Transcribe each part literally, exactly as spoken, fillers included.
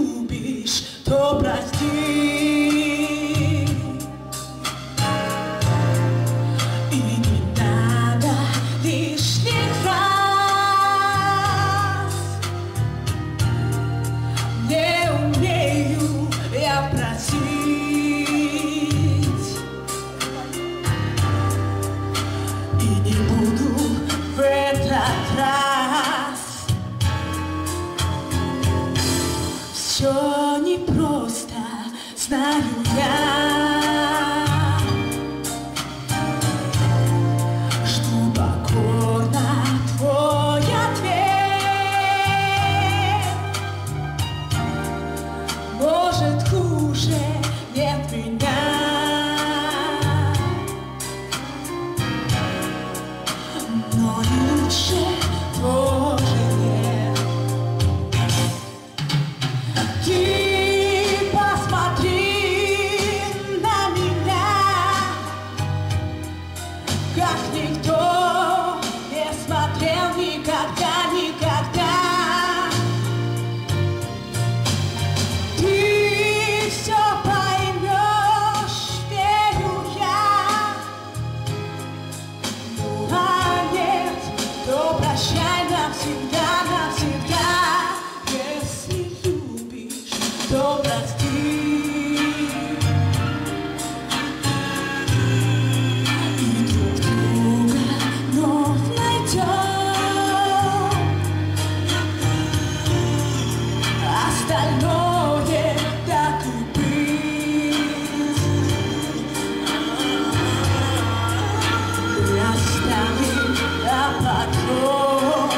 любишь, то прости. И не надо лишних раз. Не умею я просить, и не буду в этот раз. Все непросто, знаю я. Жду покорно твой ответ. Может, хуже нет меня, но и лучше тоже нет. Ты посмотри на меня, как никто не смотрел никогда, никогда. Ты все поймешь, верю я. Ну а нет, то прощай навсегда, навсегда. Если любишь, то прости. И друг друга вновь найдем. Остальное так и быть. Оставим на потом.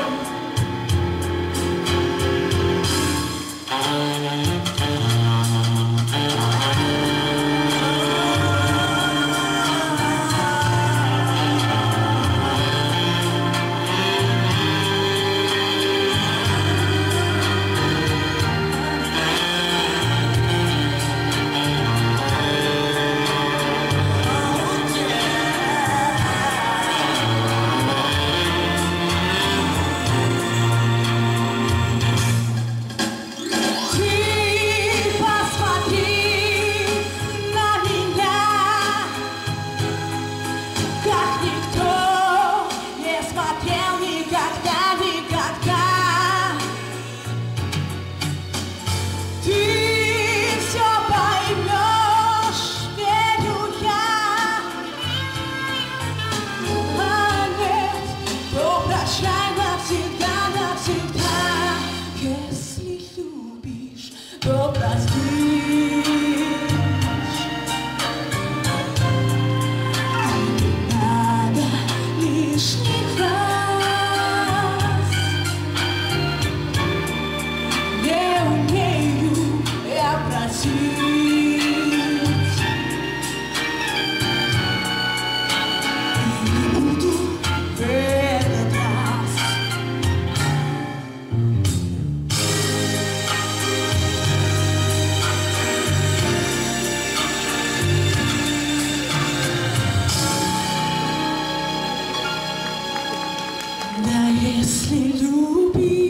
Ты посмотри на меня, как никто не смотрел никогда, никогда. Ты все поймешь, верю я. Ну а нет, то прощай навсегда, навсегда. Если любишь, то простишь. И не надо лишних раз. Не умею я просить, и не буду в этот раз. Да если любишь,